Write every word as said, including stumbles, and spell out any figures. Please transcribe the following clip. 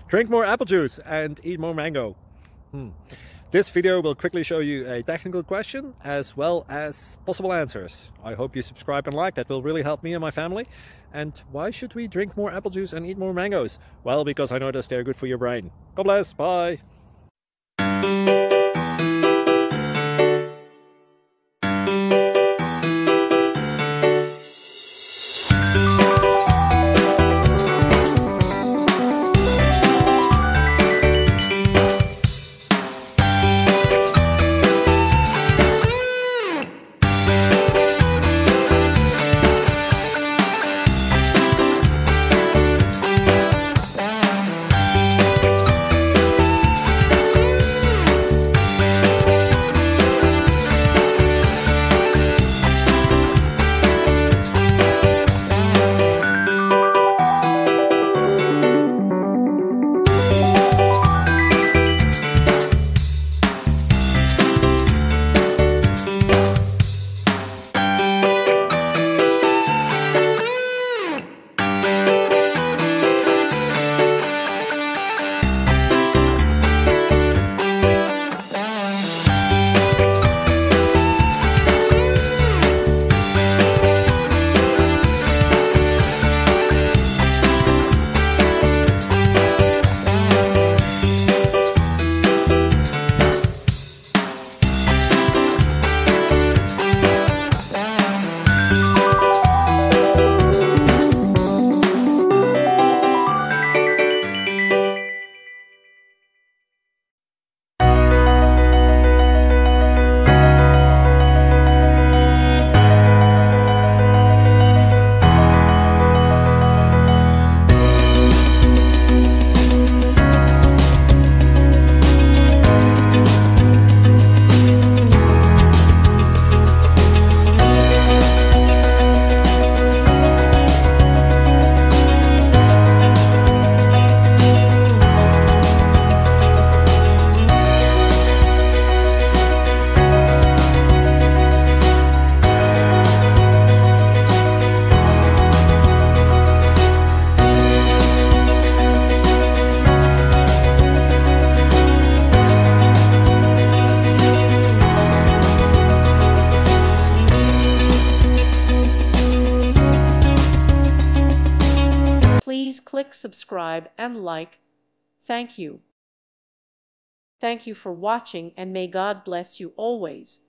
Drink more apple juice and eat more mango. Hmm. This video will quickly show you a technical question as well as possible answers. I hope you subscribe and like, that will really help me and my family. And why should we drink more apple juice and eat more mangoes? Well, because I noticed they're good for your brain. God bless, bye! Please click subscribe and like. Thank you. Thank you for watching, and may God bless you always.